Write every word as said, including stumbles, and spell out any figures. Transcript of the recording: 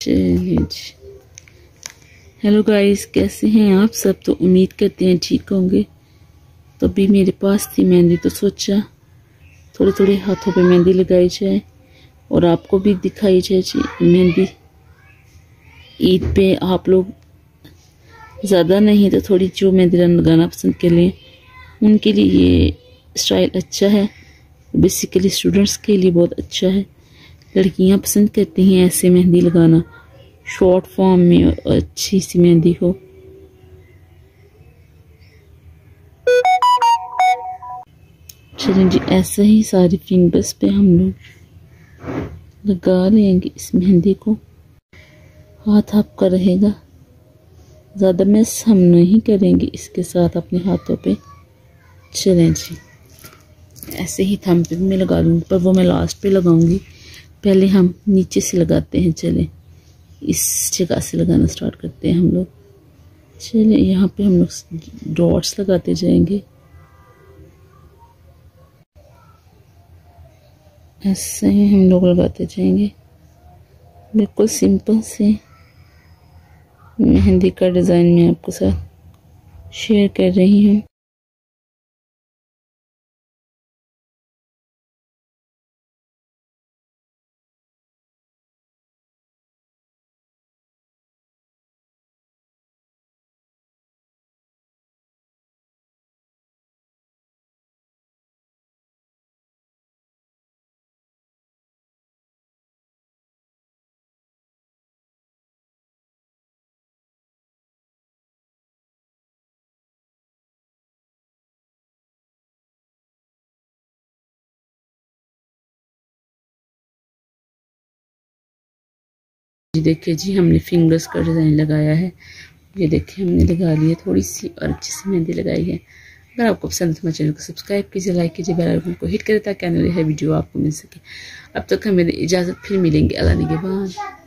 चलिए जी, hello guys, कैसे हैं आप सब? तो उम्मीद करते हैं ठीक होंगे। तो अभी मेरे पास थी मेहंदी, तो सोचा थोड़े थोड़े हाथों पे मेहंदी लगाई जाए और आपको भी दिखाई जाए जी मेहंदी। ईद पे आप लोग ज़्यादा नहीं तो थोड़ी जो मेहंदी लगाना पसंद कर लें, उनके लिए ये स्टाइल अच्छा है। बेसिकली स्टूडेंट्स के लिए बहुत अच्छा है। लड़कियां पसंद करती हैं ऐसे मेहंदी लगाना, शॉर्ट फॉर्म में और अच्छी सी मेहंदी हो। चलें जी, ऐसा ही सारी फिंगर्स पे हम लोग लगा लेंगे इस मेहंदी को। हाथ आपका रहेगा, ज़्यादा मिस हम नहीं करेंगे इसके साथ अपने हाथों पे। चलें जी, ऐसे ही थंब पे भी मैं लगा लूँगी, पर वो मैं लास्ट पे लगाऊंगी। पहले हम नीचे से लगाते हैं। चलें इस जगह से लगाना स्टार्ट करते हैं हम लोग। चलिए यहाँ पे हम लोग डॉट्स लगाते जाएंगे, ऐसे ही हम लोग लगाते जाएंगे। बिल्कुल सिंपल से मेहंदी का डिज़ाइन मैं आपके साथ शेयर कर रही हूँ। जी देखिए जी, हमने फिंगर्स का डिज़ाइन लगाया है। ये देखिए हमने लगा लिया थोड़ी सी और अच्छी सी मेहंदी लगाई है। अगर आपको पसंद है तो मेरे चैनल को सब्सक्राइब कीजिए, लाइक कीजिए, बेल आइकन को हिट करें ताकि आने वाली हर वीडियो आपको मिल सके। अब तक हमें इजाज़त, फिर मिलेंगे अल्लाह ने के बाद।